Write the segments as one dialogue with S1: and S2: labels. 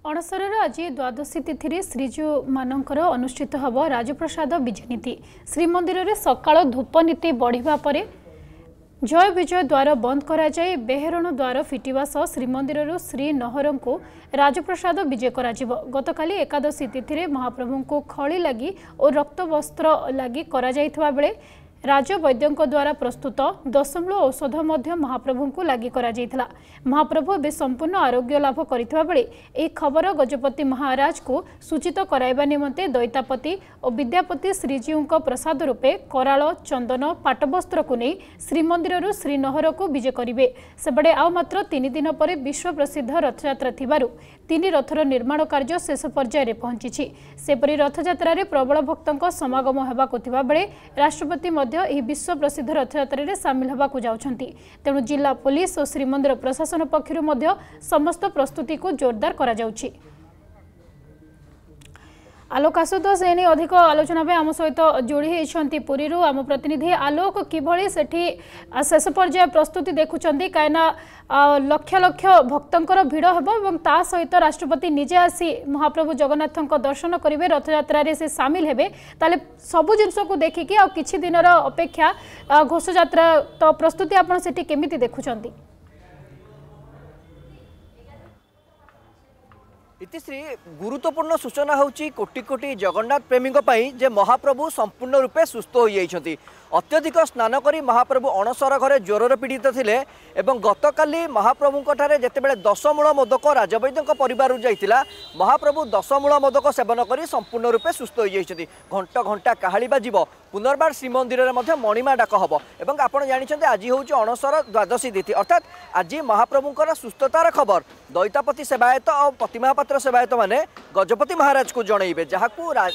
S1: अणसर आज द्वादशी तिथि श्रीजू मानकर अनुष्ठित हब राजप्रसाद विजेनीति। श्रीमंदिर में सकाळ धूप नीति बढ़िबा परे जय विजय द्वार बंद कराई बेहरण द्वार फिटिवा सह श्रीमंदिर श्री नहर को राजप्रसाद विजय करा। गतकाली एकादशी तिथि महाप्रभु को खली लगी और रक्त वस्त्र लगी करा जाइथवा बेले राजवैद्यों द्वारा प्रस्तुत दशमूल औषध मध्य महाप्रभु को लगी करा जाइथला। महाप्रभु ए संपूर्ण आरोग्य लाभ करथिबा बेले ए खबर गजपति महाराज को सूचित कराइबा निमंते दैतापति और विद्यापति श्रीजीव प्रसाद रूपे कराल चंदन पाटवस्त्र को नहीं श्रीमंदिर श्रीनहर को विजय करेंगे। सेबड़े आउ मात्र 3 दिन पर विश्व प्रसिद्ध रथयात्रा थिबारु 3 रथर निर्माण कार्य शेष पर्यायर पहुंची। सेपरी रथयात्रा रे प्रबल भक्तों समागम होबाको थिबा बेले राष्ट्रपति विश्व प्रसिद्ध रथयात्रा रे सामिल होबाकू जाउछंती। तेणु जिला पुलिस और श्रीमंदिर प्रशासन पक्षरु मध्य समस्त प्रस्तुति को जोरदार करा जाउछि। आलोक आशुतोष एने अधिक आलोचना पे आम सहित जोड़ी होती पुरी आम प्रतिनिधि आलोक किभली सेठी शेष पर्याय प्रस्तुति देखुंट कहीं लक्ष लक्ष भक्तों भिड़ हम ता सहित राष्ट्रपति निजे आसी महाप्रभु जगन्नाथ दर्शन करेंगे रथयात्रा से सामिल हेबे ताले सबु जिनस को देखिकी आ किछि दिनर अपेक्षा घोषयात्रा तो प्रस्तुति आपन सेठी केमिति देखुंट?
S2: इतिश्री गुरुत्वपूर्ण सूचना होची कोटि कोटि जगन्नाथ प्रेमी जे महाप्रभु संपूर्ण रूपे सुस्थ हो जाइछंती। अत्यधिक स्नान करी महाप्रभु अणसर घरे ज्वर पीड़ित थिले एवं गतकाली महाप्रभु ठारे जेतेबेले दशमूल मोदक राजवैद्य परिवार जाइतिला महाप्रभु दशमूल मोदक सेवन करी संपूर्ण रूपे सुस्थ हो जाइछंती। घंटा घंटा काहाली बाजिबो पुनर्बार श्रीमंदिर में मणिमा डाक हम और आपड़ जानते आज हूँ अणसर द्वादशी तिथि अर्थात आज महाप्रभुंर सुस्थतार खबर दैतापति सेवायत और प्रतिमापात्र सेवायत मैंने गजपति महाराज को जनइबे जहाँ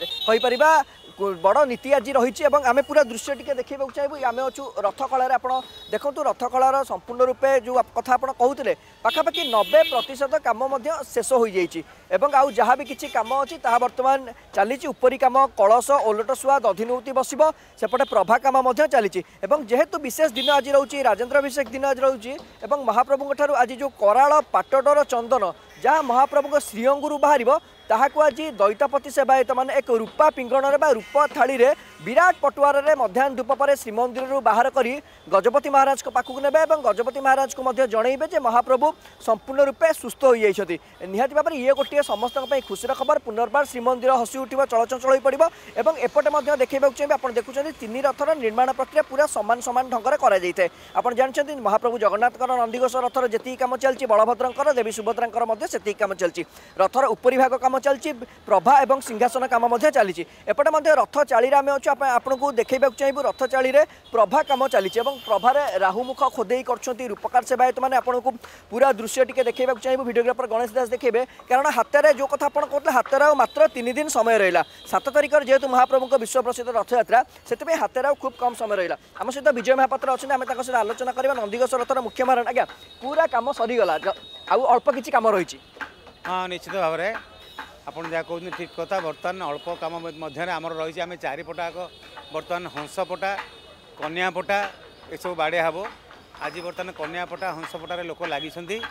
S2: कहीपर बड़ नीति आज रही। आम पूरा दृश्य टी देखा चाहिए आम अच्छु रथकलार आप देखूँ रथकलार संपूर्ण रूपे जो कथा आप कहते पाखापाखि 90% काम शेष हो जाइए आउ जहाँ भी किसी कम अच्छी बर्तमान चली उपरी कम कलश ओलट सुआ दधिनौती बसब सेपटे प्रभा कम चली जेहेतु विशेष दिन आज रोचे राजेन्द्राभिषेक दिन आज रोचे महाप्रभु आज जो कराल पाटडर चंदन जहाँ महाप्रभु श्रीअंगुरु बाहर ताहाकु आज दैतापति सेवायत मान एक रूपा पिंगण रूप थाली रे विराट पटुआर रे मध्याह्न धूप पर श्रीमंदिर बाहर करी गजपति महाराज को पाखक नेबे और गजपति महाराज को जनइबे जे महाप्रभु संपूर्ण रूपे सुस्थ हो जाइछथि। निहाती भाव ये गोटे समस्त खुशी खबर पुनर्बार श्रीमंदिर हसी उठिब चलचंचल हो पड़ो और एपटे देखा चाहिए आप देखुं 3 रथर निर्माण प्रक्रिया पूरा सामान सामान ढंग से कराई आप जानते महाप्रभु जगन्नाथ नंदीघोष रथर जी कम चलती बलभद्र देवी सुभद्रा से कम चलती रथर उपरी भाग कम चलती प्रभा और सिंहासन कम चली एपटे रथ चाली आम अच्छे आपको देखा चाहिए रथ चाली प्रभा कम चली प्रभार राहुमुख खोदे कर रूपकार सेवायत मैंने आपको पूरा दृश्य टी देखा चाहिए भिडियोग्राफर गणेश दास देखेबे कारण हाथ जो कथा आप कहते हाथ मात्र 3 दिन समय रहा 7 तारिख जेहेतु महाप्रभु विश्व प्रसिद्ध रथयात्रा से हाथ खूब कम समय रहा। आम सहित विजय महापात्र अच्छे आम सहित आलोचना करवा नंदीघोष रथर मुख्य महाराज आज्ञा पूरा कम सरीगला आउ अल्प किसी कम रही।
S3: हाँ निश्चित भाव में आप जहाँ कहते ठीक कथा बर्तमान अल्प कम मध्य आम रही आम चारिपटा बर्तमान हंसपटा कन्यापटा ये बाड़िया हम आज बर्तमान कन्यापटा हंसपटार लोक लगी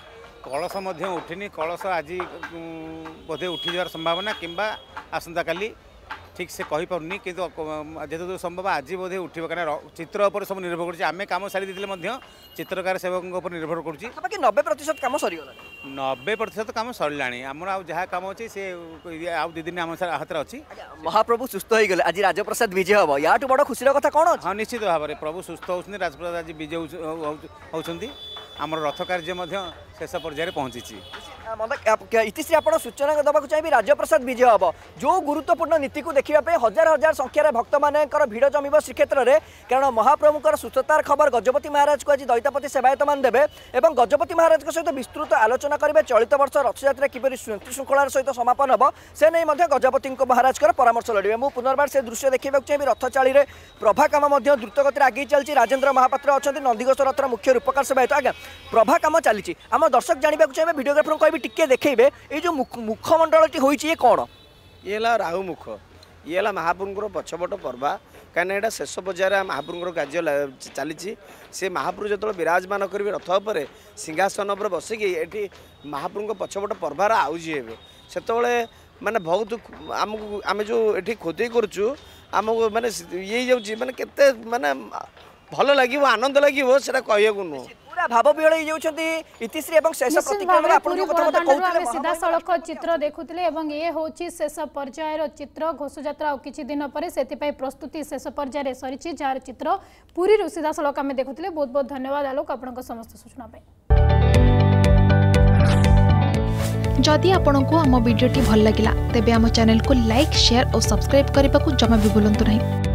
S3: कलश उठिनी कलश आज बोधे उठी जावार संभावना किंबा आसंता काली ठीक से कहीपरनी कि जेहेतु संभव आज बोधे उठे क्या चित्र उपर सब निर्भर कर आम कम सारी चित्रकार सेवकों पर निर्भर कर
S2: 90% कम सरीगला
S3: 90% कम सरला आमर आ जहाँ कम अच्छे सी आउ 2 दिन आम हाथ अच्छी
S2: महाप्रभु सुस्थ हो गले आज राजप्रसाद विजय हम या बड़ खुशी कथा कौन?
S3: हाँ निश्चित भाव में प्रभु सुस्थ होती राजप्रसाद आज विजय होती आमर रथ कार्य शेष पर्यायर पहुंची।
S2: इतिश्री आप सूचना देवाक चाहिए राजप्रसाद विजय हम जो गुरुत्वपूर्ण नीति को देखा हजार हजार संख्यार भक्त मानकर भिड़ जमीब श्रीक्षेत्र में कारण महाप्रभुकर सुस्थतार खबर गजपति महाराज को आज दैतापति सेवायत मान देवे और गजपति महाराज सहित विस्तृत आलोचना करेंगे चलित वर्ष रथयात्रा किपरि शांति श्रृंखलार सहित समापन हम से नहीं गजपति महाराज परामर्श लड़े। मुझे पुनर्बार से दृश्य देखा चाहिए रथ चाली प्रभा कम द्रुत गति आगे चलती राजेन्द्र महापात्र अच्छा नंदीघोष रथर मुख्य रूपकार सेवायत आज्ञा प्रभा कम चली आम दर्शक जानवाक चाहिए भिडियोग्राफर कह टिके देखेबे ये जो मुखमंडल होइछि ये कौन?
S4: ये राहु मुख ये महाप्रभुर पछपट पर्वा कहीं शेष पर्यायर महाप्रभुर कार्य चली से महाप्रभु जो विराजमान करेंगे रथ पर सिंहासन पर बसिकी ये महाप्रभु पछपट पर्वार आउजी हे ସେତେବେଳେ ମାନେ ବହୁତ ଆମକୁ ଆମେ ଯେଉଁ ଏଠି ଖୋଦେଇ କରୁଛୁ ଆମକୁ ମାନେ ଇଏ ହେଇଯାଉଛି ମାନେ କେତେ ମାନେ ଭଲ ଲାଗିବ ଆନନ୍ଦ ଲାଗିବ ସେଟା କହିବାକୁ ନୁହଁ
S2: पूरा भाव विहल होती इतिश्री और शेष प्रतिक्रिया
S1: सीधा सड़क चित्र देखुले ये हूँ शेष पर्यायर चित्र घोषयात्रा और किछि दिन पर से प्रस्तुति शेष पर्यायर सरी जार चित्र पुरी सीधा सड़क आम देखुले। बहुत बहुत धन्यवाद आलोक आपण समस्त सूचना।
S5: जदि आपंक आम भिडी भल लगा तेब आम चैनल को लाइक शेयर और सब्सक्राइब करने को जमा भी भूलु नहीं।